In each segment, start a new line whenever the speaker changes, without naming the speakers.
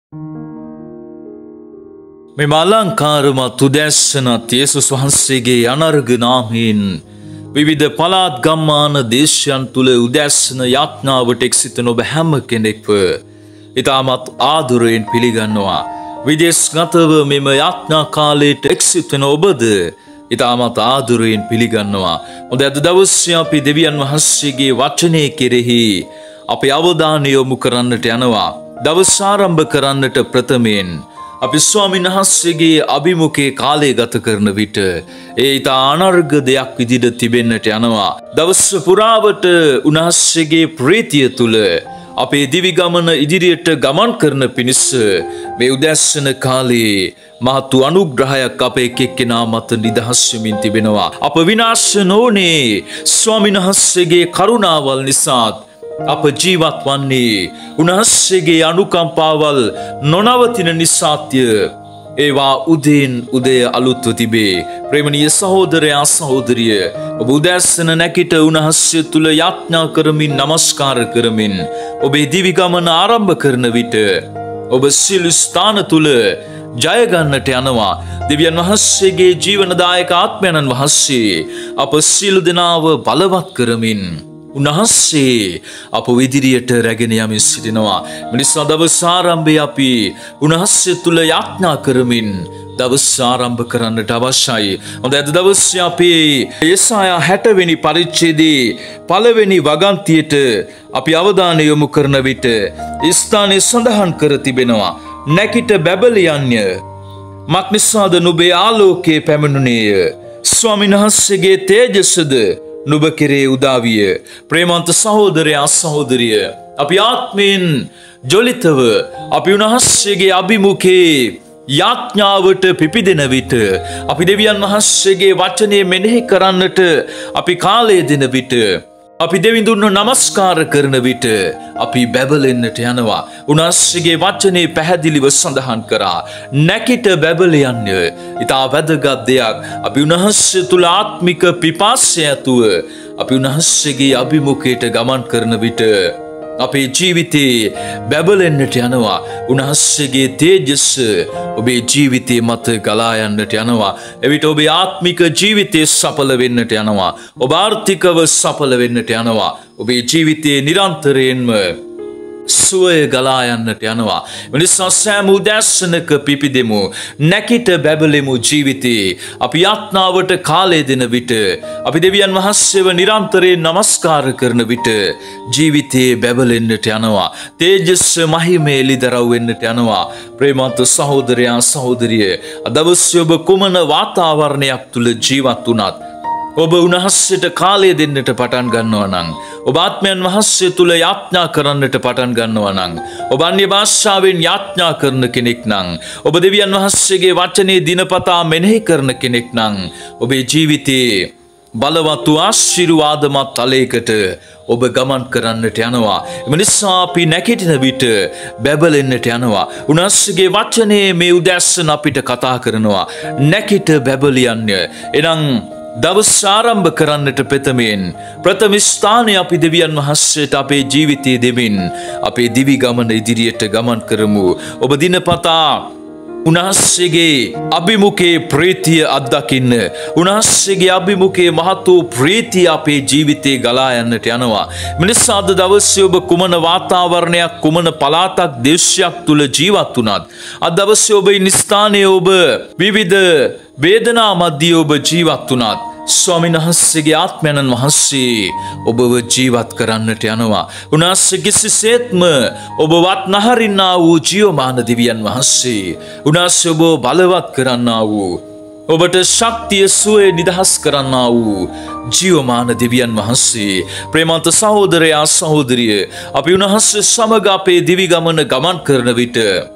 මෙම අලංකාරමත් උදැස්සනත් යේසුස් වහන්සේගේ අනර්ඝ නාමයෙන් විවිධ පළාත් ගම්මාන දේශයන් තුල උදැස්සන යාඥාවට එක්සිතන ඔබ හැම කෙනෙක්ව ඉතාමත් ආදරයෙන් පිළිගන්නවා. විදේශගතව මෙම යාඥා කාලයට එක්සිතන ඔබද ඉතාමත් ආදරයෙන් පිළිගන්නවා. මොකද අද දවසේ අපි දෙවියන් වහන්සේගේ වචනය කෙරෙහි අපේ අවධානය යොමු කරන්නට යනවා. දවස ආරම්භ කරන්නට ප්‍රථමයෙන් අපි ස්වාමීන් වහන්සේගේ අභිමුඛයේ කාලය ගත කරන විට ඒ ඉතා අනර්ඝ දෙයක් විදිහට තිබෙන්නට යනවා. දවස පුරාවට උන්වහන්සේගේ ප්‍රීතිය තුල අපේ දිවි ගමන ඉදිරියට ගමන් කරන පිණිස මේ උදැස්සන කාලේ මහත් අනුග්‍රහයක් අපේ එක්කෙනා මත නිදහස් වෙමින් තිබෙනවා. අප විනාශ නොවනේ ස්වාමීන් වහන්සේගේ කරුණාවල් නිසා අප ජීවත් වන්නේ උන්වහන්සේගේ අනුකම්පාවල් නොනවතින නිසාත්ය. ඒවා උදෙන් උදය අලුත්ව තිබේ. ප්‍රේමණීය සහෝදරයා සහෝදරිය, ඔබ උදැස්සන නැගිට උන්වහන්සේ තුල යාඥා කරමින් නමස්කාර කරමින් ඔබේ දිවි ගමන ආරම්භ කරන විට ඔබ සියලු ස්ථාන තුල ජය ගන්නට යනවා. දෙවියන් වහන්සේගේ ජීවනදායක ආත්මයන්න් වහන්සේ අප සියලු දෙනාව බලවත් කරමින් උන්වහන්සේ අප ඉදිරියට රැගෙන යමින් සිටිනවා. මිනිසා දවස් ආරම්භයේ අපි උන්වහන්සේ තුල යාඥා කරමින් දවස් ආරම්භ කරන්නට අවශ්‍යයි. මොකද අද දවසේ අපි යෙසායා 60 වෙනි පරිච්ඡේදයේ පළවෙනි වගන්තියට අපි අවධානය යොමු කරන විට ස්ථානයේ සඳහන් කර තිබෙනවා. නැකිට බැබලියන්ය, මක්නිසාද නුඹේ ආලෝකයේ පැමිණුණේය. ස්වාමීන් වහන්සේගේ තේජසද නුඹ කෙරේ උදාවිය. ප්‍රේමන්ත සහෝදරයා සහෝදරිය, අපි ආත්මයෙන් ජොලිතව අපි උන්වහන්සේගේ අභිමුඛයේ යාඥාවට පිපිදෙන විට, අපි දෙවියන් වහන්සේගේ වචනේ මෙනෙහි කරන්නට අපි කාලය දෙන විට, අපි දෙවිඳුන්ව නමස්කාර කරන විට අපි බැබලෙන්නට යනවා. උන්වහන්සේගේ වචනේ පැහැදිලිව සඳහන් කරා. නැකිට බැබලයන්ය. ඉතා වැදගත් දෙයක්. අපි උන්වහන්සේ තුල ආත්මික පිපාසය ඇතුව අපි උන්වහන්සේගේ අභිමුඛයට ගමන් කරන විට අපේ ජීවිතේ බැබලෙන්නට යනවා. උන්වහන්සේගේ තේජස ඔබේ ජීවිතේ මත ගලා යන්නට යනවා. එවිට ඔබේ ආත්මික ජීවිතේ සඵල වෙන්නට යනවා. ඔබ ආර්ථිකව සඵල වෙන්නට යනවා. ඔබේ ජීවිතේ නිරන්තරයෙන්ම සුවය ගලා යන්නට යනවා. මිනිසා සෑම උදැස්සනක පිපිදෙමු. නැකිට බැබලෙමු ජීවිතේ. අපි යාඥාවට කාලය දෙන විට, අපි දෙවියන් වහන්සේව නිරන්තරයෙන් නමස්කාර කරන විට ජීවිතේ බැබලෙන්නට යනවා. තේජස් මහිමේ එළිදරව් වෙන්නට යනවා. ප්‍රේමන්ත සහෝදරයා සහෝදරිය, අද දවසේ ඔබ කුමන වාතාවරණයක් තුල ජීවත් වුණත් ඔබ උන්වහන්සේට කාලය දෙන්නට පටන් ගන්නවා නම්, ඔබ ආත්මයන් වහන්සේ තුල යාඥා කරන්නට පටන් ගන්නවා නම්, ඔබ අන්‍ය භාෂාවෙන් යාඥා කරන කෙනෙක් නම්, ඔබ දෙවියන් වහන්සේගේ වචනේ දිනපතා මෙනෙහි කරන කෙනෙක් නම්, ඔබේ ජීවිතයේ බලවත් ආශිර්වාදමත් තලයකට ඔබ ගමන් කරන්නට යනවා. එම නිසා අපි නැගිටින විට බැබලෙන්නට යනවා. උන්වහන්සේගේ වචනේ මේ උදැස්සන අපිට කතා කරනවා. නැගිට බැබලියන්ය. එනම් දවස් ආරම්භ කරන්නට ප්‍රථම ස්ථානයේ අපි දෙවියන් වහන්සේට අපේ ජීවිතයේ දෙමින් අපේ දිවි ගමන ඉදිරියට ගමන් කරමු. ඔබ දිනපතා උන්වහන්සේගේ අභිමුඛයේ ප්‍රීතිය අත්දකින්න, උන්වහන්සේගේ අභිමුඛයේ මහත් වූ ප්‍රීතිය අපේ ජීවිතේ ගලා යන්නට යනවා. මිනිසා අද දවසේ ඔබ කුමන වාතාවරණයක්, කුමන පළාතක්, දේශයක් තුල ජීවත් වුණත්, අද දවසේ ඔබ ඉන්න ස්ථානයේ ඔබ විවිධ වේදනා මැදියේ ඔබ ජීවත් වුණත්, ස්වාමීන් වහන්සේගේ ආත්මයන්න් වහන්සේ ඔබව ජීවත් කරන්නට යනවා. උන්වහන්සේ කිසිසේත්ම ඔබවත් නහරින්නා වූ ජීවමාන දෙවියන් වහන්සේ, උන්වහන්සේ ඔබ බලවත් කරන්නා වූ, ඔබට ශක්තිය සුවය නිදහස් කරන්නා වූ ජීවමාන දෙවියන් වහන්සේ. ප්‍රේමන්ත සහෝදරයා සහෝදරිය, අපි උන්වහන්සේ සමග අපේ දිවි ගමන ගමන් කරන විට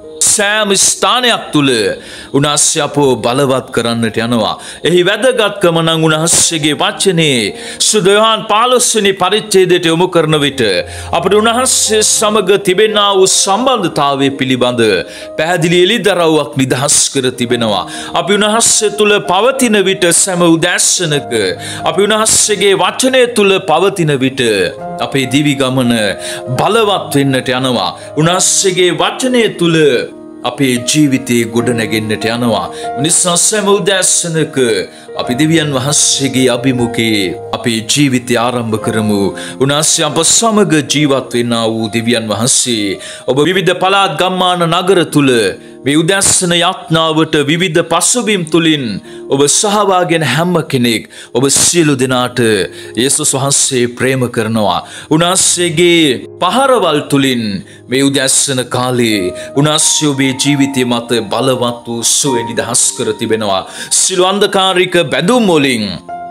සෑම ස්ථානයක් තුල උන්වහන්සේ අපව බලවත් කරන්නට යනවා. එහි වැදගත්කම නම් උන්වහන්සේගේ වචනේ සුදු යෝහන් 15 වෙනි පරිච්ඡේදයට යොමු කරන විට අපිට උන්වහන්සේ සමග තිබෙනා වූ සම්බන්ධතාවය පිළිබඳ පැහැදිලි එළිදරව්වක් නිදහස් කර තිබෙනවා. අපි උන්වහන්සේ තුල පවතින විට සෑම උදැස්සනක අපි උන්වහන්සේගේ වචනය තුල පවතින විට අපේ දිවි ගමන බලවත් වෙන්නට යනවා. උන්වහන්සේගේ වචනය තුල අපේ ජීවිතේ ගොඩනැගෙන්නට යනවා. නිසා සෑම උදෑසනක අපි දෙවියන් වහන්සේගේ අභිමුඛයේ අපේ ජීවිතය ආරම්භ කරමු. උන්වහන්සේ අප සමග ජීවත් වෙනා වූ දෙවියන් වහන්සේ ඔබ විවිධ පළාත් ගම්මාන නගර තුල මේ උදෑසන යාත්නාවට විවිධ පසුබිම් තුලින් ඔබ සහභාගී වෙන හැම කෙනෙක් ඔබ සියලු දෙනාට යේසුස් වහන්සේ ප්‍රේම කරනවා. උන්වහන්සේගේ පහරවල් තුලින් මේ උදෑසන කාලේ උන්වහන්සේ ඔබේ ජීවිතය මත බලවත් වූ සුවය නිදහස් කර තිබෙනවා. සියලු අන්ධකාරික බැඳුම් වලින්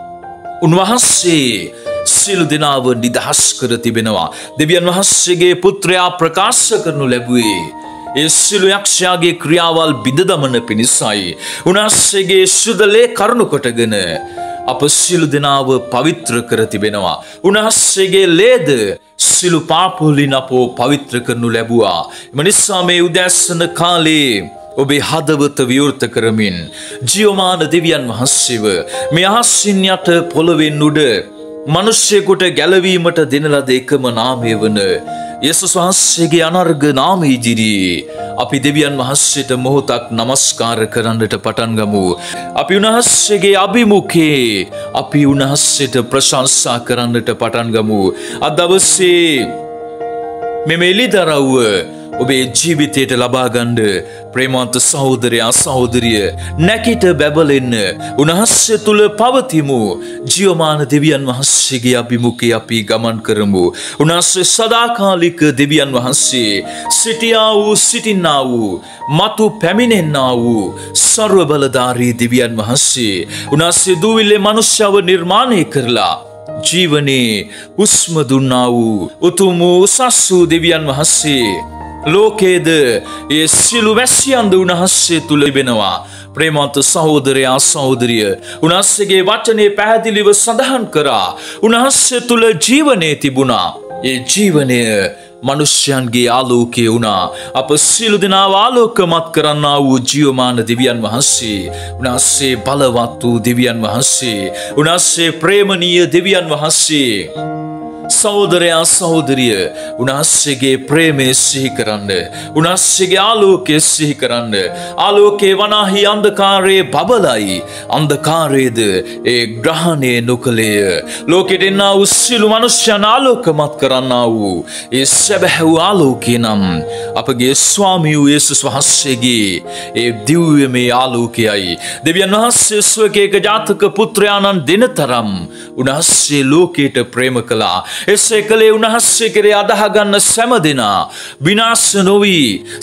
උන්වහන්සේ සියලු දෙනාව නිදහස් කර තිබෙනවා. දෙවියන් වහන්සේගේ පුත්‍රයා ප්‍රකාශ කරනු ලැබුවේ ඒ සියලු යක්ෂයාගේ ක්‍රියාවල් බිඳ දමන පිණිසයි. උන්වහන්සේගේ සුදලේ කරුණු කොටගෙන අප සියලු දෙනාව පවිත්‍ර කර තිබෙනවා. උන්වහන්සේගේ ලේද සියලු පාප වලින් අපව පවිත්‍ර කරනු ලැබුවා. එම නිසා මේ උදෑසන කාලේ ඔබේ හදවත විවෘත කරමින් ජීවමාන දෙවියන් වහන්සේව මේ අහසින් යට පොළවෙන් උඩ මිනිසෙකුට ගැලවීමට දෙන ලද එකම නාමය වන යේසුස් වහන්සේගේ අනර්ග නාමය ඉදිරියේ අපි දෙවියන් වහන්සේට මොහොතක් නමස්කාර කරන්නට පටන් ගමු. අපි උන්වහන්සේගේ අභිමුඛයේ අපි උන්වහන්සේට ප්‍රශංසා කරන්නට පටන් ගමු. අද දවසේ මෙම එළිදරව්ව ඔබේ ජීවිතයට ලබා ගන්න ප්‍රේමවන්ත සහෝදරයා සහෝදරිය නැකිට බැබලෙන්න උන්වහන්සේ තුල පවතිමු. ජීවමාන දෙවියන් වහන්සේගේ අභිමුඛයේ අපි ගමන් කරමු. උන්වහන්සේ සදාකාලික දෙවියන් වහන්සේ සිටියා වූ සිටින්නා වූ මතු පැමිණෙන්නා වූ සර්ව බලධාරී දෙවියන් වහන්සේ උන්වහන්සේ දුවිලේ මනුෂ්‍යව නිර්මාණය කරලා ජීවනේ උස්ම දුන්නා වූ උතුම් උසස් වූ දෙවියන් වහන්සේ ලෝකේද ඒ සියලු වැසියන්ද උන්වහන්සේ තුල තිබෙනවා. ප්‍රේමවන්ත සහෝදරයා සහෝදරිය උන්වහන්සේගේ වචනේ පැහැදිලිව සඳහන් කරා. උන්වහන්සේ තුල ජීවනයේ තිබුණා. ඒ ජීවනය මනුෂ්‍යයන්ගේ ආලෝකය වුණා. අප සියලු දෙනාව ආලෝකමත් කරන්නා වූ ජීවමාන දෙවියන් වහන්සේ උන්වහන්සේ බලවත් වූ දෙවියන් වහන්සේ උන්වහන්සේ ප්‍රේමණීය දෙවියන් වහන්සේ සහෝදරයා සහෝදරිය උන්වහන්සේගේ ප්‍රේමය සිහි කරන්න. උන්වහන්සේගේ ආලෝකය සිහි කරන්න. ආලෝකේ වනාහි අන්ධකාරයේ බබලයි. අන්ධකාරයේද ඒ ග්‍රහණය නොකළේය. ලෝකෙට එන්නා වූ සියලු මනුෂ්‍යයන් ආලෝකමත් කරන්නා වූ ඒ සැබෑ වූ ආලෝකය නම් අපගේ ස්වාමී වූ යේසුස් වහන්සේගේ ඒ දිව්‍යමය ආලෝකයයි. දෙවියන් වහන්සේ ස්වකීය ජාතක පුත්‍රයාණන් දෙනතරම් උන්වහන්සේ ලෝකයට ප්‍රේම කළා. එසේ කලේ උන්වහන්සේ කෙරේ අදහගන්න සෑම දෙනා විනාශ නොවි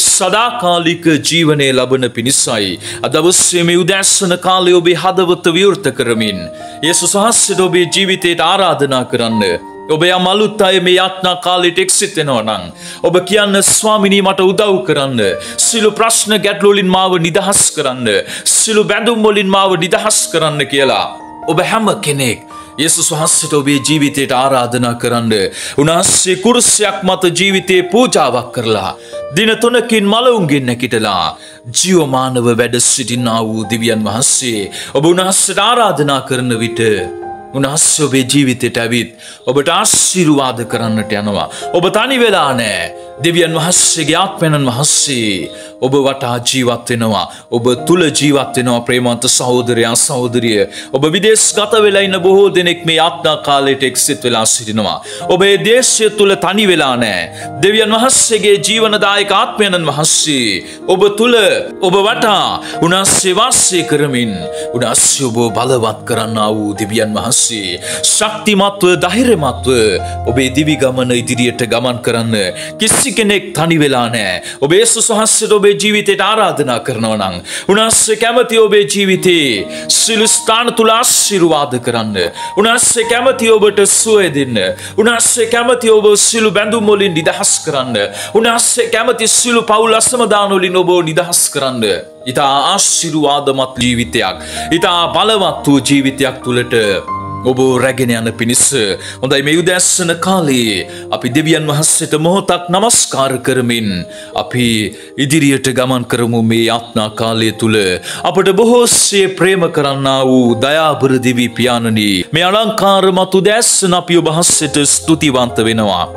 සදාකාලික ජීවනය ලබන පිණිසයි. අද දවසේ මේ උදෑසන කාලේ ඔබේ හදවත විවෘත කරමින් යේසුස් වහන්සේට ඔබේ ජීවිතයට ආරාධනා කරන්න. ඔබ යම් අලුත් අය මේ යාත්නා කාලයට එක්සිත් වෙනවා නම් ඔබ කියන්න ස්වාමිනී මට උදව් කරන්න. සියලු ප්‍රශ්න ගැටලු වලින් මාව නිදහස් කරන්න. සියලු බැඳුම් වලින් මාව නිදහස් කරන්න කියලා ඔබ හැම කෙනෙක් යේසුස් වහන්සේට ඔබේ ජීවිතයට ආරාධනා කරන්න. උන්වහන්සේ කුරුසයක් මත ජීවිතේ පූජාවක් කරලා දින 3කින් මලවුන්ගෙන් නැගිටලා ජීවමානව වැඩ සිටිනා වූ දෙවියන් වහන්සේ ඔබ උන්වහන්සේට ආරාධනා කරන විට උන්වහන්සේ ඔබේ ජීවිතයට ඇවිත් ඔබට ආශිර්වාද කරන්නට යනවා. ඔබ තනි වෙලා නැහැ. දෙවියන් වහන්සේගේ ආත්මයන් වහන්සේ ඔබ වටා ජීවත් වෙනවා. ඔබ තුල ජීවත් වෙනවා. ප්‍රේමවන්ත සහෝදරයා සහෝදරිය ඔබ විදේශගත වෙලා ඉන්න බොහෝ දෙනෙක් මේ යාත්නා කාලයට එක්සිත් වෙලා සිටිනවා. ඔබ මේ දේශය තුල තනි වෙලා නැහැ. දෙවියන් වහන්සේගේ ජීවනදායක ආත්මයන් වහන්සේ ඔබ තුල ඔබ වටා උන්වහන්සේ වාසය කරමින් උන්වහන්සේ ඔබ බලවත් කරන්නා වූ දෙවියන් වහන්සේ ශක්තිමත්ව ධෛර්යමත්ව ඔබේ දිවි ගමන ඉදිරියට ගමන් කරන්න කිසි කෙනෙක් තනි වෙලා නැහැ. ඔබ යේසුස් වහන්සේට ඔබේ ජීවිතයට ආරාධනා කරනවා නම් උන්වහන්සේ කැමති ඔබේ ජීවිතේ සියලු ස්ථාන තුල ආශිර්වාද කරන්න. උන්වහන්සේ කැමති ඔබට සුවය දෙන්න. උන්වහන්සේ කැමති ඔබ සියලු බැඳුම් වලින් නිදහස් කරන්න. උන්වහන්සේ කැමති සියලු පවුල් අසමාදාන වලින් ඔබ නිදහස් කරන්න. ඊතා ආශිර්වාදමත් ජීවිතයක්, ඊතා බලවත් වූ ජීවිතයක් තුලට ඔබ රැගෙන යන පිණිස හොඳයි මේ උදෑසන කාලේ අපි දෙවියන් වහන්සේට මොහොතක් නමස්කාර කරමින් අපි ඉදිරියට ගමන් කරමු. මේ යාත්නා කාලය තුල අපට බොහෝසේ ප්‍රේම කරන්නා වූ දයාබර දෙවි පියාණනි මේ අලංකාරමත් උදෑසන අපි ඔබ වහන්සේට ස්තුතිවන්ත වෙනවා.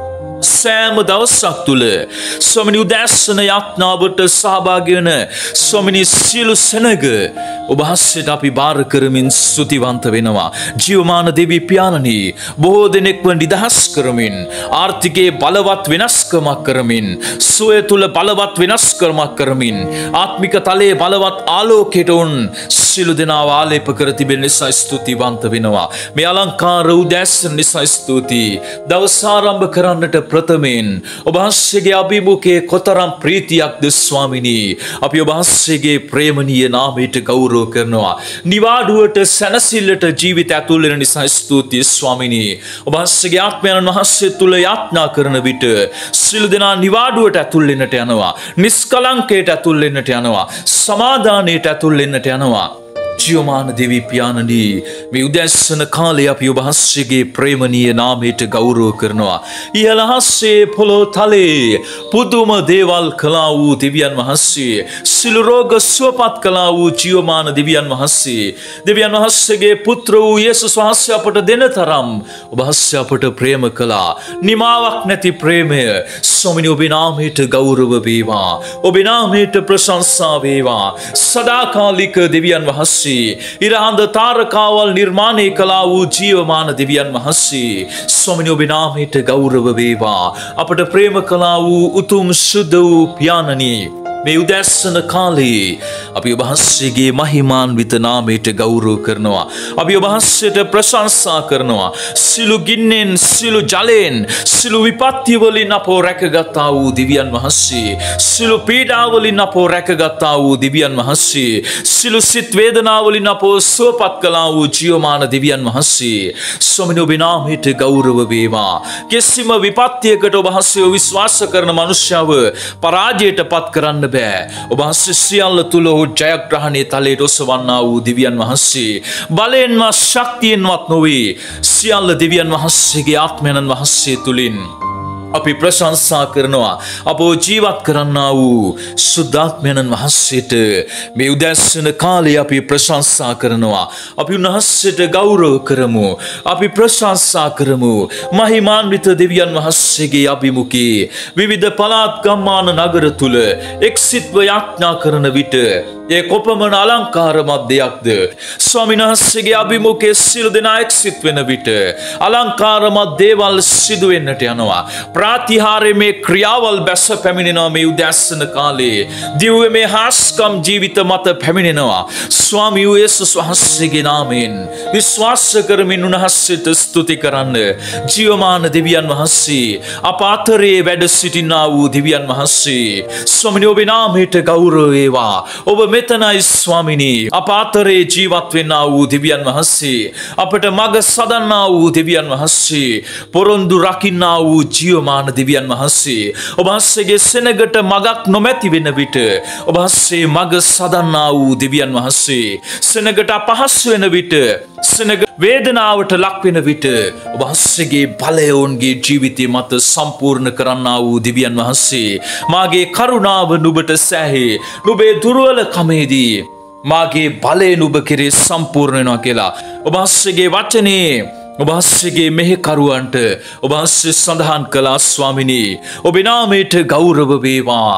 සෑම දවසක් තුල ස්වාමිනී උදෑසන යාඥාවට සහභාගී වෙන ස්වාමිනී සියලු සෙනග ඔබ වහන්සේට අපි බාර කරමින් ස්තුතිවන්ත වෙනවා. ජීවමාන දෙවි පියාණනි, බොහෝ දෙනෙක්ව නිදහස් කරමින්, ආර්ථිකයේ බලවත් වෙනස්කමක් කරමින්, සුවය තුල බලවත් වෙනස්කමක් කරමින්, ආත්මික තලයේ බලවත් ආලෝකයට උන් සියලු දෙනාව ආලේප කර තිබෙන නිසා ස්තුතිවන්ත වෙනවා. මේ අලංකාර උදෑසන නිසා ස්තුතියි. දවස ආරම්භ කරන්නට ප්‍රථමයෙන් ඔබ වහන්සේගේ අභිමුඛයේ කොතරම් ප්‍රීතියක්ද ස්වාමිනී. අපි ඔබ වහන්සේගේ ප්‍රේමණීය නාමයට ගෞරව කරනවා. නිවාඩුවට සැනසෙල්ලට ජීවිත ඇතුල් වෙන නිසා ස්තුතියි ස්වාමිනී. ඔබ වහන්සේගේ ආත්මයන් වහන්සේ තුල යාඥා කරන විට සියලු දෙනා නිවාඩුවට ඇතුල් වෙන්නට යනවා. නිස්කලංකයට ඇතුල් වෙන්නට යනවා. සමාදානයට ඇතුල් වෙන්නට යනවා. ජීවමාන දෙවි පියාණනි, මේ උදෑසන කාලේ අපි ඔබ වහන්සේගේ ප්‍රේමණීය නාමයට ගෞරව කරනවා. ඉහළ හස්සේ පොළොව තලයේ පුදුම දේවල් කළා වූ දෙවියන් වහන්සේ, සිළු රෝග සුවපත් කළා වූ ජීවමාන දෙවියන් වහන්සේ, දෙවියන් වහන්සේගේ පුත්‍ර වූ යේසුස් වහන්සේ අපට දෙන තරම් ඔබ වහන්සේ අපට ප්‍රේම කළා. නිමාවක් නැති ප්‍රේමය ස්වාමිනී ඔබේ නාමයට ගෞරව වේවා. ඔබේ නාමයට ප්‍රශංසා වේවා. සදාකාලික දෙවියන් වහන්සේ, ඉරහඳ තාරකාවල් නිර්මාණය කළා වූ ජීවමාන දෙවියන් වහන්සේ, ස්වාමිනී ඔබේ නාමයට ගෞරව වේවා. අපට ප්‍රේම කළා වූ උතුම් සුද්ධ වූ පියාණනි, මේ උදෑසන කාලේ අපි ඔබ වහන්සේගේ මහිමාන්විත නාමයට ගෞරව කරනවා. අපි ඔබ වහන්සේට ප්‍රශංසා කරනවා. සිළු ගින්නෙන්, සිළු ජලයෙන්, සිළු විපත්ති වලින් අපව රැකගත්තා වූ දෙවියන් වහන්සේ, සිළු පීඩා වලින් අපව රැකගත්තා වූ දෙවියන් වහන්සේ, සිළු සිත් වේදනා වලින් අපව සුවපත් කළා වූ ජීවමාන දෙවියන් වහන්සේ, ස්වාමිනී ඔබේ නාමයට ගෞරව වේවා. කිසිම විපත්තියකට ඔබ වහන්සේ විශ්වාස කරන මනුෂ්‍යව පරාජයට පත් කරන්න බෑ. ඔබ වහන්සේ සියල්ල තුල ජයග්‍රහණයේ තලයට ඔසවන්නා වූ දෙවියන් වහන්සේ, බලයෙන්වත් ශක්තියෙන්වත් නොවේ, සියල්ල දෙවියන් වහන්සේගේ ආත්මයන් වහන්සේ තුලින් අපි ප්‍රශංසා කරනවා. අපෝ ජීවත් කරන්නා වූ සුද්ධාත්මයන් වහන්සේට මේ උදෑසන කාලේ අපි ප්‍රශංසා කරනවා. අපි උන්වහන්සේට ගෞරව කරමු. අපි ප්‍රශංසා කරමු. මහිමාන්විත දෙවියන් වහන්සේගේ අභිමුඛයේ විවිධ පළාත් ගම්මාන නගර තුල එක්සිත්ව යාඥා කරන විට ඒ කොපමණ අලංකාරමත් දෙයක්ද. ස්වාමීන් වහන්සේගේ අභිමුඛයේ සියලු දෙනා එක්සිත් වෙන විට අලංකාරමත් දේවල් සිදු වෙන්නට යනවා. ප්‍රාතිහාර්යමේ ක්‍රියාවල් බැස පැමිණෙනවා. මේ උදෑසන කාලේ දිව්‍යමය හාස්කම් ජීවිත මත පැමිණෙනවා. ස්වාමී යේසුස් වහන්සේගේ නාමයෙන් විශ්වාස කරමින් උන්වහන්සේට ස්තුති කරන්න. ජීවමාන දෙවියන් වහන්සේ, අප අතරේ වැඩ සිටිනා වූ දෙවියන් වහන්සේ, ස්වාමීනි ඔබේ නාමයට ගෞරව වේවා. ඔබ මෙතනයි ස්වාමිනී. අප අතරේ ජීවත් වෙන්නා වූ දෙවියන් වහන්සේ, අපට මඟ සදන්නා වූ දෙවියන් වහන්සේ, පොරොන්දු රකින්නා වූ ජීවමාන දෙවියන් වහන්සේ, ඔබ වහන්සේගේ සෙනගට මගක් නොමැති වෙන විට ඔබ වහන්සේ මඟ සදන්නා වූ දෙවියන් වහන්සේ, සෙනගට අපහසු වෙන විට, සෙනග වේදනාවට ලක් වෙන විට ඔබ වහන්සේගේ බලය ඔවුන්ගේ ජීවිතය මත සම්පූර්ණ කරන්නා වූ දෙවියන් වහන්සේ, මාගේ කරුණාව නුඹට සෑහේ. නුඹේ දුර්වලකමේදී මාගේ බලය නුඹ කෙරේ සම්පූර්ණ වෙනවා කියලා ඔබ වහන්සේගේ වචනේ ඔබ වහන්සේගේ මෙහෙකරුවන්ට ඔබ වහන්සේ සඳහන් කළා. ස්වාමිනී ඔබේ නාමයට ගෞරව වේවා.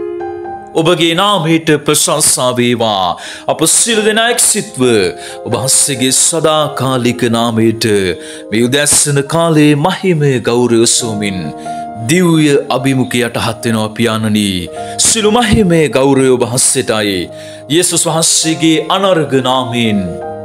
ඔබගේ නාමයට ප්‍රශංසා වේවා. අප සියලු දෙනා එක්සිත්ව ඔබ වහන්සේගේ සදාකාලික නාමයට මේ උදෑසන කාලේ මහිමය ගෞරව සොමින් දිව්‍ය අභිමුඛයට හත් වෙනවා පියාණනි. සිළු මහිමේ ගෞරවය ඔබ වහන්සේටයි. යේසුස් වහන්සේගේ අනර්ඝ නාමයෙන්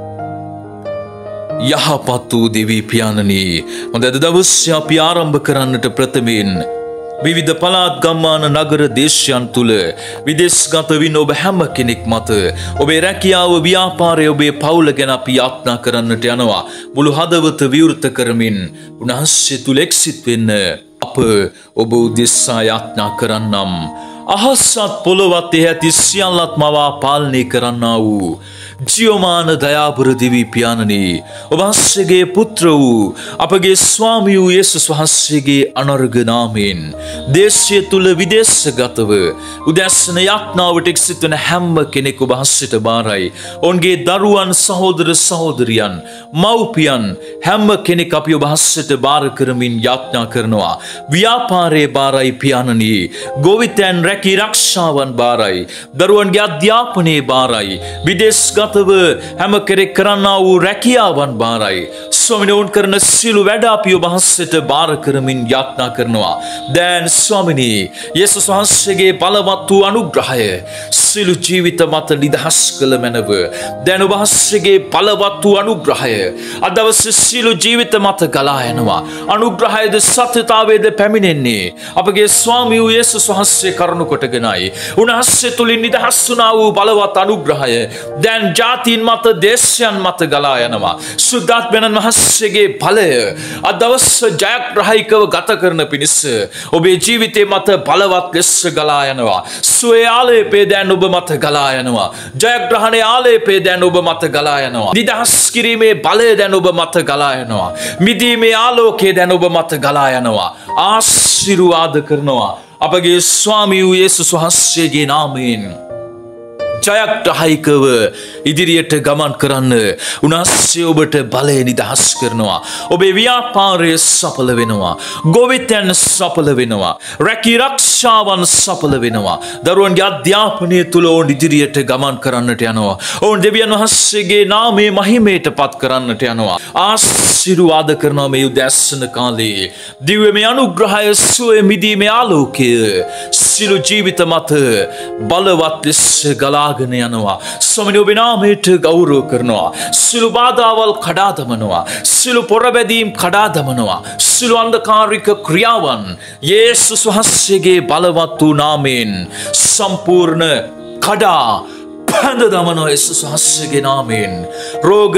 යහපත් වූ දෙවි පියාණනි, හොඳ දවසේ අපි ආරම්භ කරන්නට ප්‍රථමයෙන් විවිධ පළාත් ගම්මාන නගර දේශයන් තුල විදේශගත වින ඔබ හැම කෙනෙක් මත ඔබේ රැකියාව, ව්‍යාපාරය, ඔබේ පවුල ගැන අපි යාඥා කරන්නට යනවා. මුළු හදවත විවෘත කරමින් උන්වහන්සේ තුල එක්සිත් වෙන්න අප ඔබ උදෙසා යාඥා කරන්නම්. අහසත් පොළොවත් ඇති සියල්ලත් මවා පාලනය කරන්නා වූ ජීවමාන දයාබර දිවි පියාණනි ඔබ වහන්සේගේ පුත්‍ර වූ අපගේ ස්වාමී වූ යේසුස් වහන්සේගේ අනර්ඝ නාමයෙන් දේශය තුල විදේශගතව උදැසන යාඥාවට එක්සිත වන හැම කෙනෙකු ඔබ වහන්සේට බාරයි. ඔවුන්ගේ දරුවන් සහෝදර සහෝදරියන් මව්පියන් හැම කෙනෙක් අපි ඔබ වහන්සේට බාර කරමින් යාඥා කරනවා. ව්‍යාපාරයේ බාරයි පියාණනි. ගෝවිතයන් රැකී ආරක්ෂාවන් බාරයි. දරුවන්ගේ අධ්‍යාපනයේ බාරයි. විදේශගතව හැම කෙනෙක් කරන්නා වූ රැකියාවන් බාරයි. ස්වාමීනි ඔවුන් කරන සියලු වැඩ අපි ඔබ වහන්සේට බාර කරමින් යාඥා කරනවා. දැන් ස්වාමීනි යේසුස් වහන්සේගේ බලවත් වූ අනුග්‍රහය සියලු ජීවිත මත නිදහස් කළ මැනව. දැන් ඔබ වහන්සේගේ බලවත් වූ අනුග්‍රහය අද දවසේ සියලු ජීවිත මත ගලා යනවා. අනුග්‍රහයද සත්‍යතාවයේද පැමිණෙන්නේ අපගේ ස්වාමී වූ යේසුස් වහන්සේ කරුණ කොටගෙනයි. උන්වහන්සේ තුලින් නිදහස් වුණා වූ බලවත් අනුග්‍රහය දැන් ජාතීන් මත දේශයන් මත ගලා යනවා. සුද්ධාත්මයන් වහන්සේගේ බලය අද දවස ජයග්‍රහීකව ගත කරන පිණිස ඔබේ ජීවිතේ මත බලවත් ලෙස ගලා යනවා. සුවේ ආලේපේ දැන් ඔබ මත ගලා යනවා. ජයග්‍රහණයේ ආලේපේ දැන් ඔබ මත ගලා යනවා. නිදහස් කිරීමේ බලය දැන් ඔබ මත ගලා යනවා. මිදීමේ ආලෝකය දැන් ඔබ මත ගලා යනවා. ආශිර්වාද කරනවා අපගේ ස්වාමී වූ යේසුස් වහන්සේගේ නාමයෙන්. ජයග්‍රහීකව ඉදිරියට ගමන් කරන්න උන්වහන්සේ ඔබට බලය නිදහස් කරනවා. ඔබේ ව්‍යාපාරය සඵල වෙනවා. ගෝවිතයන් සඵල වෙනවා. රැකී ආරක්ෂාවන් සඵල වෙනවා. දරුවන්ගේ අධ්‍යාපනය තුල ඔවුන් ඉදිරියට ගමන් කරන්නට යනවා. ඔවුන් දෙවියන් වහන්සේගේ නාමයේ මහිමයට පත් කරන්නට යනවා. ආශිර්වාද කරනවා මේ උදැසන කාලේ. දිව්‍යමය අනුග්‍රහය සුවේ මිදීමේ ආලෝකය සියලු ජීවිත මත බලවත් ලෙස ගලාගෙන යනවා. ස්වාමීනි ඔබේ නාමයට ගෞරව කරනවා. සියලු බාධාවල් කඩා දමනවා. සියලු පොරබැදීම් කඩා දමනවා. සියලු අන්ධකාරික ක්‍රියාවන් යේසුස් වහන්සේගේ බලවත් වූ නාමයෙන් සම්පූර්ණ කඩා පැඳ දමනවා. යේසුස් වහන්සේගේ නාමයෙන් රෝග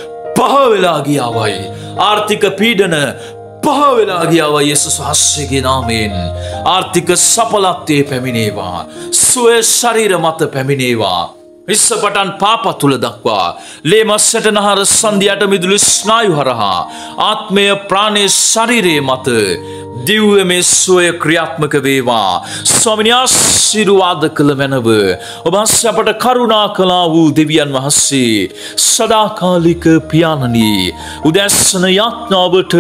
පහ වෙලා ගියාවයි. ආර්ථික පීඩන පහ වෙලා ගියාවා යේසුස් වහන්සේගේ නාමයෙන්. ආර්ථික සඵලත්වයේ පැමිණේවා. සුවේ ශරීර මත පැමිණේවා. ඉස්සපටන් පාප තුල දක්වා ලේමස්සට නහර සංධියට මිදුළු ස්නායු හරහා ආත්මය ප්‍රාණය ශරීරයේ මත දිව්‍යමය සුවය ක්‍රියාත්මක වේවා. ස්වාමීනි ආශිර්වාද කළ මැනව ඔබ වහන්සේ අපට කරුණා කළා වූ දෙවියන් වහන්සේ සදාකාලික පියාණනි උදැසන යාඥාවට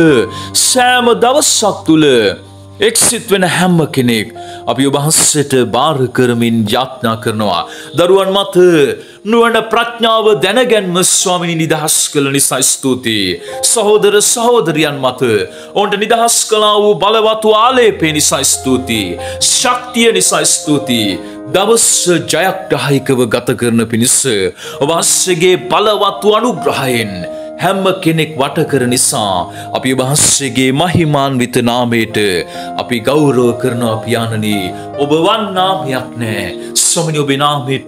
සෑම දවසක් තුල එක්සිත් වෙන හැම කෙනෙක් අපි ඔබ වහන්සේට බාර කරමින් යාඥා කරනවා. දරුවන් මත නුවණ ප්‍රඥාව දැනගැන්ම ස්වාමීනි නිදහස් කළ නිසා ස්තුතියි. සහෝදර සහෝදරියන් මත ඔවුන්ට නිදහස් කළා වූ බලවත් වූ ආලේපේ නිසා ස්තුතියි. ශක්තිය නිසා ස්තුතියි. දවස ජයග්‍රහීකව ගත කරන පිණිස ඔබ වහන්සේගේ බලවත් වූ අනුග්‍රහයෙන් හැම කෙනෙක් වට කර නිසා අපි ඔබ වහන්සේගේ මහිමාන්විත නාමයට අපි ගෞරව කරනවා පියාණනි. ඔබ වන් නාමයක් නැහැ. ස්වාමීනි ඔබේ නාමයට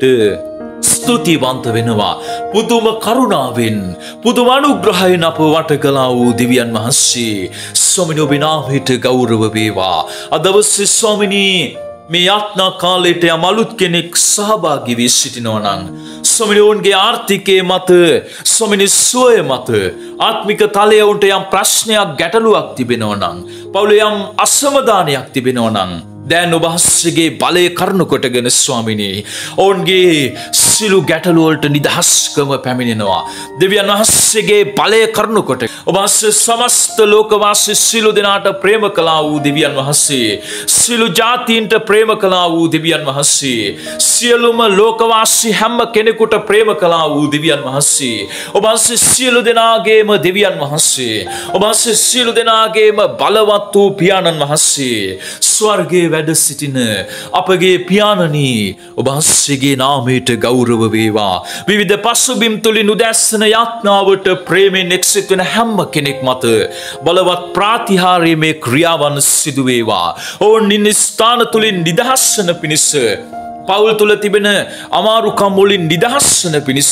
ස්තුතිවන්ත වෙනවා. පුදුම කරුණාවෙන් පුදුම අනුග්‍රහයෙන් අප වට කළා වූ දෙවියන් වහන්සේ ස්වාමීනි ඔබේ නාමයට ගෞරව වේවා. අද දවසේ ස්වාමීනි මේ යාඥා කාලයට යම් අලුත් කෙනෙක් සහභාගී වී සිටිනවා නම් ස්වාමීනි ඔවුන්ගේ ආර්ථිකයේ මත ස්වාමීනි සුවය මත ආත්මික තලයේ උන්ට යම් ප්‍රශ්නයක් ගැටලුවක් තිබෙනවා නම් පවුලේ යම් අසමාදානයක් තිබෙනවා නම් දැන් ඔබ වහන්සේගේ බලය කරුණු කොටගෙන ස්වාමීනි ඔවුන්ගේ සිළු ගැටලු වලට නිදහස්කම පැමිණෙනවා. දෙවියන් වහන්සේගේ බලය කරුණු කොට ඔබ වහන්සේ සමස්ත ලෝකවාසී සිළු දෙනාට ප්‍රේම කළා වූ දෙවියන් වහන්සේ සිළු ජාතීන්ට ප්‍රේම කළා වූ දෙවියන් වහන්සේ සියලුම ලෝකවාසී හැම කෙනෙකුට ප්‍රේම කළා වූ දෙවියන් වහන්සේ ඔබ වහන්සේ සියලු දෙනාගේම දෙවියන් වහන්සේ ඔබ වහන්සේ සියලු දෙනාගේම බලවත් වූ පියාණන් වහන්සේ ස්වර්ගයේ වැඩ සිටින අපගේ පියාණනි ඔබ වහන්සේගේ නාමයට ගෞරව වේවා. විවිධ පසුබිම් තුලින් උදැසන යාඥාවට ප්‍රේමයෙන් එක්සිත වෙන හැම කෙනෙක් මත බලවත් ප්‍රාතිහාර්යමය ක්‍රියාවන් සිදු වේවා. ඔවුන් ඉන්න ස්ථාන තුලින් නිදහස් වන පිණිස පවුල් තුල තිබෙන අමාරුකම් වලින් නිදහස් වන පිණිස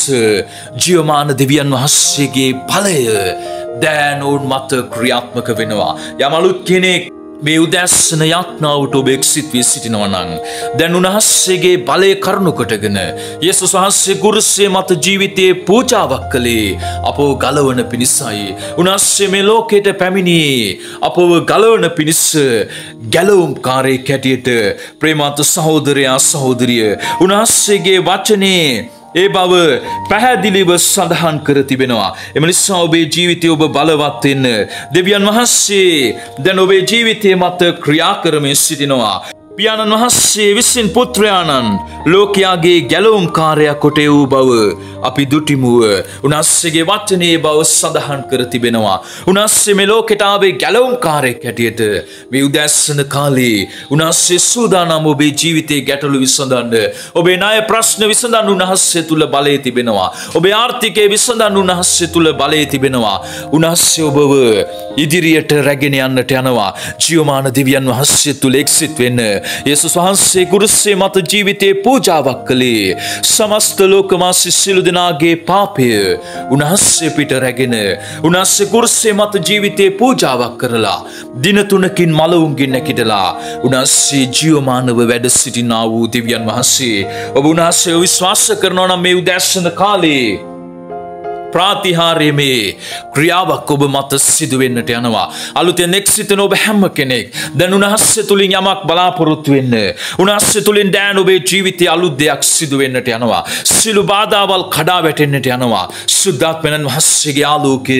ජීවමාන දෙවියන් වහන්සේගේ බලය දැන් ඔවුන් මත ක්‍රියාත්මක වෙනවා. යම් අලුත් කෙනෙක් මේ උදැස්සන යාඥාවට ඔබ එක්සිත් වී සිටිනවා නම් දැන් උන්වහන්සේගේ බලය කරුණු කොටගෙන යේසුස් වහන්සේ කුරුසියේ මත ජීවිතයේ පූජාවක් කළේ අපව ගලවන පිණිසයි. උන්වහන්සේ මේ ලෝකයට පැමිණි අපව ගලවන පිණිස ගැලවුම්කාරයෙක් හැටියට. ප්‍රේමවත් සහෝදරයා සහෝදරිය, උන්වහන්සේගේ වචනේ ඒ බව පැහැදිලිව සඳහන් කර තිබෙනවා. එම නිසා ඔබේ ජීවිතය ඔබ බලවත් වෙන්න දෙවියන් වහන්සේ දැන් ඔබේ ජීවිතයේ මත ක්‍රියා කරමින් සිටිනවා. පියාණන් වහන්සේ විසින් පුත්‍රයාණන් ලෝකයාගේ ගැලවුම්කාරයා කොට වූ බව අපි දුටිමුව. උන්වහන්සේගේ වචනේ බව සඳහන් කර තිබෙනවා. උන්වහන්සේ මේ ලෝකයට ආවේ ගැලවුම්කාරයෙක් හැටියට. මේ උදැස්සන කාලේ උන්වහන්සේ සූදානම් ඔබේ ජීවිතයේ ගැටලු විසඳන්න, ඔබේ ණය ප්‍රශ්න විසඳන්න උන්වහන්සේ තුල බලය තිබෙනවා. ඔබේ ආර්ථිකය විසඳන්න උන්වහන්සේ තුල බලය තිබෙනවා. උන්වහන්සේ ඔබව ඉදිරියට රැගෙන යන්නට යනවා. ජීවමාන දෙවියන් වහන්සේ තුල එක්සිත් වෙන්න. යේසුස් වහන්සේ කුරුසියේ මත ජීවිතේ පූජාවක් කළේ සමස්ත ලෝකවාසී සියලු දෙනාගේ පාපය උන්වහන්සේ පිට රැගෙන උන්වහන්සේ කුරුසියේ මත ජීවිතේ පූජාවක් කරලා දින 3කින් මලවුන්ගෙන් නැගිටලා උන්වහන්සේ ජීවමානව වැඩ සිටිනා වූ දෙවියන් වහන්සේ ඔබ උන්වහන්සේ විශ්වාස කරනවා නම් මේ උදැස්සන කාලේ ප්‍රාතිහාර්යමේ ක්‍රියාවක් ඔබ මත සිදු වෙන්නට යනවා. අලුතෙන් එක්සිතන ඔබ හැම කෙනෙක් දැන් උන්වහන්සේ තුලින් යමක් බලාපොරොත්තු වෙන්න. උන්වහන්සේ තුලින් දැන් ඔබේ ජීවිතයේ අලුත් දෙයක් සිදු වෙන්නට යනවා. සිළු බාධාවල් කඩා වැටෙන්නට යනවා. සුද්ධාත්මයන් වහන්සේගේ ආලෝකය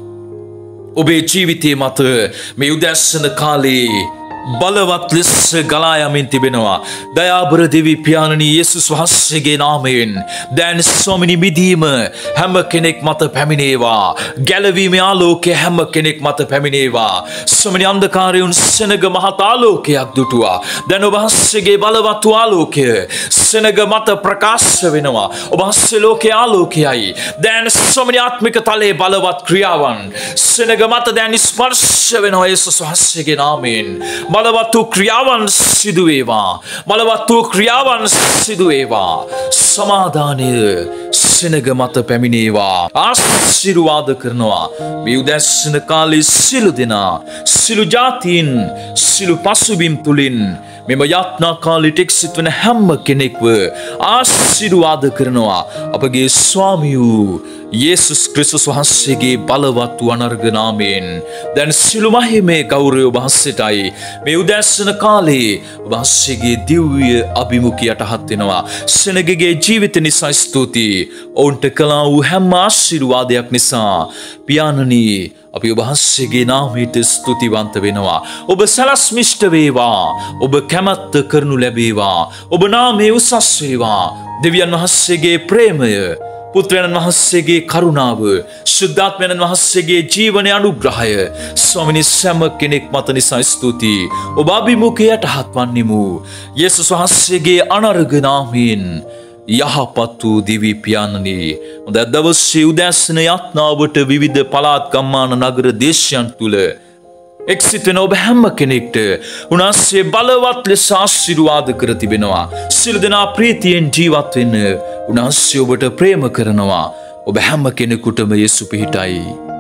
ඔබේ ජීවිතයේ මත මේ උදැස්සන කාලේ බලවත් ලෙස ගලා යමින් තිබෙනවා. දයාබර දෙවි පියාණනි යේසුස් වහන්සේගේ නාමයෙන් දැන් ස්වාමිනී මිදීම හැම කෙනෙක් මත පැමිණේවා. ගැලවීමේ ආලෝකය හැම කෙනෙක් මත පැමිණේවා. ස්වාමිනී අන්ධකාරයන් සෙනග මහත් ආලෝකයක් දුටුවා. දැන් ඔබ වහන්සේගේ බලවත් ආලෝකය සෙනග මත ප්‍රකාශ වෙනවා. ඔබ වහන්සේ ලෝකයේ ආලෝකයයි. දැන් ස්වාමිනී ආත්මික තලයේ බලවත් ක්‍රියාවන් සෙනග මත දැන් ස්පර්ශ වෙනවා යේසුස් වහන්සේගේ නාමයෙන්. බලවත් වූ ක්‍රියාවන් සිදු වේවා. බලවත් වූ ක්‍රියාවන් සිදු වේවා. සමාදානය සෙනග මත පැමිණේවා. ආශිර්වාද කරනවා. මේ උදැස්සන කාලේ සිළු දෙනා සිළු ජාතීන් සිළු පසුබිම් තුලින් මෙම යාත්නා කාලෙට එක්සිත් වන හැම කෙනෙක්ව ආශිර්වාද කරනවා. අපගේ ස්වාමී වූ යේසුස් ක්‍රිස්තුස් වහන්සේගේ බලවත් වූ අනර්ඝ නාමයෙන් දැන් සිළු මහිමේ ගෞරවය ඔබ වහන්සේටයි. මේ උදැස්සන කාලේ ඔබ වහන්සේගේ දිව්‍ය අභිමුඛයට හත් වෙනවා. සෙනගගේ ජීවිත නිසා ස්තුතියි. ඔවුන්ට කළා වූ හැම ආශිර්වාදයක් නිසා පියාණනි අපි ඔබ වහන්සේගේ නාමයට ස්තුතිවන්ත වෙනවා. ඔබ සලස්මිෂ්ඨ වේවා. ඔබ කැමැත්ත කරනු ලැබේවා. ඔබ නාමයේ උසස් වේවා. දෙවියන් වහන්සේගේ ප්‍රේමය, පුත්‍රයන් වහන්සේගේ කරුණාව, ශුද්ධාත්මයන් වහන්සේගේ ජීවනයේ අනුග්‍රහය ස්වාමිනී සෑම කෙනෙක් මත නිසා ස්තුතියි. ඔබ අභිමුඛයට හත්වන්නෙමු. යේසුස් වහන්සේගේ අනර්ඝ නාමයෙන් යහපත් වූ දිවි පියාණනි, හොඳ දවසේ උදැස්සන යාත්නාවට විවිධ පළාත් ගම්මාන නගර දේශයන් තුල එක්සිත් වෙන ඔබ හැම කෙනෙක්ට උන්වහන්සේ බලවත් ලෙස ආශිර්වාද කර තිබෙනවා. සියලු දෙනා ප්‍රීතියෙන් ජීවත් වෙන්න උන්වහන්සේ ඔබට ප්‍රේම කරනවා. ඔබ හැම කෙනෙකුටම යේසු පිහිටයි.